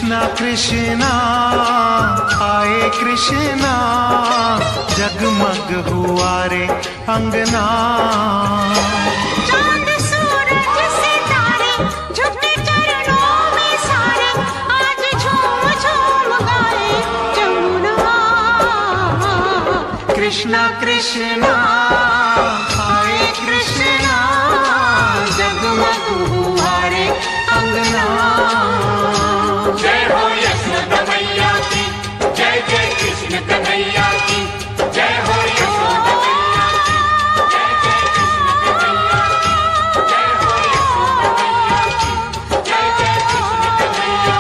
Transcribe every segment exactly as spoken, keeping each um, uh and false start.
कृष्णा कृष्णा आए कृष्णा, जगमग हुआ रे अंगना। चांद सूरज सितारे झुके चरणों में सारे, आज झूम झूम गाए जमुना। कृष्णा कृष्णा आए कृष्णा, जगमग हुआ रे अंगना। जय हो यशोदा मैया की, जय जय कृष्ण कन्हैया की, जय हो यशोदा मैया की, जय जय कृष्ण कन्हैया की, जय हो यशोदा मैया की, जय जय कृष्ण कन्हैया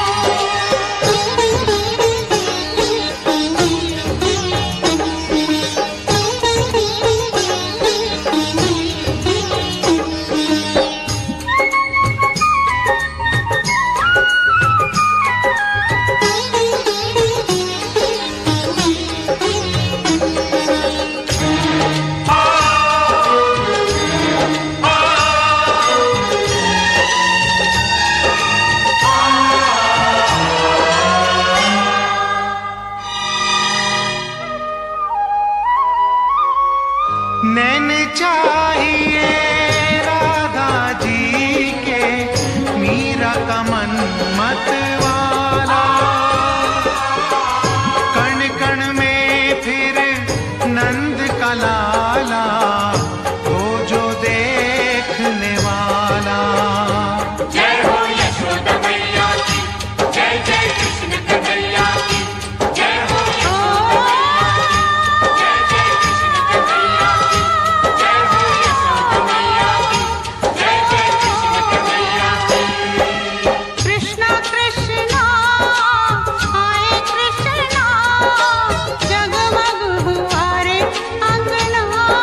नैन चाहिए राधा जी के, मीरा का मन मत वाला। कण कण में फिर नंद का लाला, हो जो देखने वाला। जय हो यशोदा मैया की, जय जय कृष्ण कन्हैया की, जय हो यशोदा मैया की, जय जय कृष्ण कन्हैया की, जय हो यशोदा मैया की, जय जय कृष्ण कन्हैया की। कृष्णा कृष्णा आए कृष्णा, जगमग हुआ रे अंगना।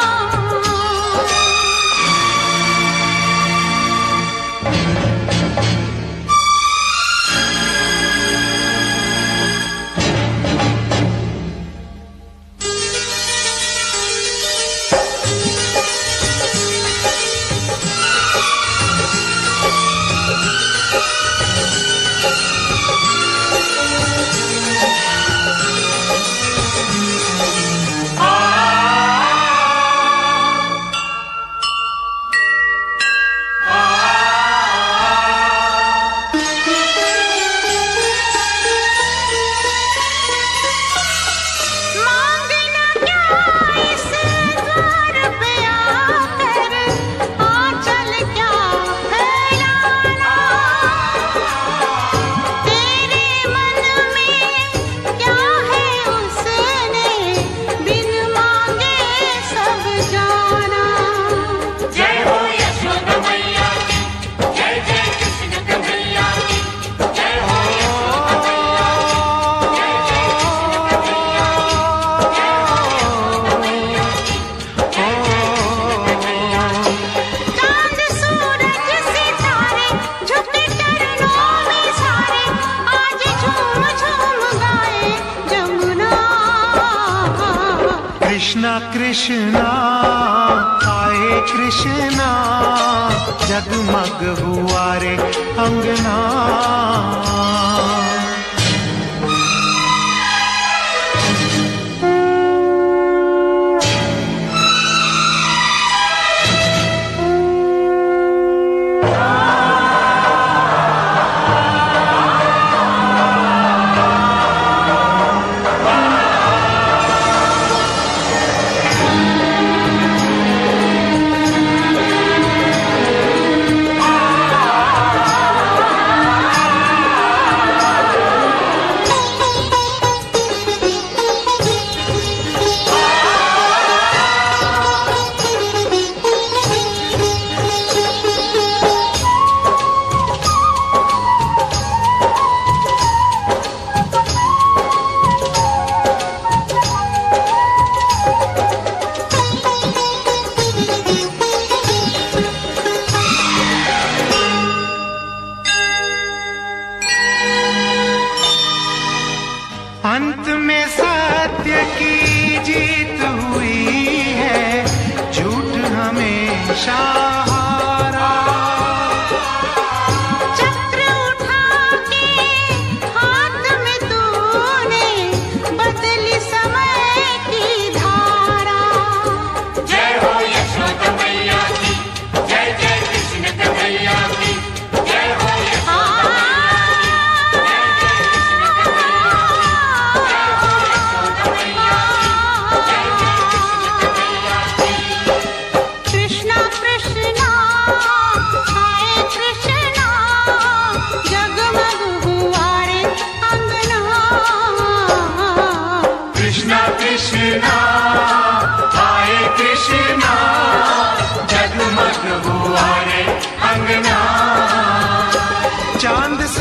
मांगना क्या इस द्वार पे आकर, आंचल क्या फैलाना। तेरे मन में क्या है उसने, बिन मांगे सब जाना। जय हो यशोदा मैया की, जय जय कृष्ण कन्हैया की, जय हो यशोदा मैया की, जय जय कृष्ण कन्हैया की, जय हो यशोदा मैया की, जय जय कृष्ण कन्हैया की। चांद सूरज सितारे झुके चरणों में सारे, आज झूम झूम गाए जमुना। कृष्णा कृष्णा आए कृष्णा, जगमग हुआ रे अंगना। अंत में सत्य की जीत हुई है, झूठ हमेशा हारा। चक्र उठा के चांद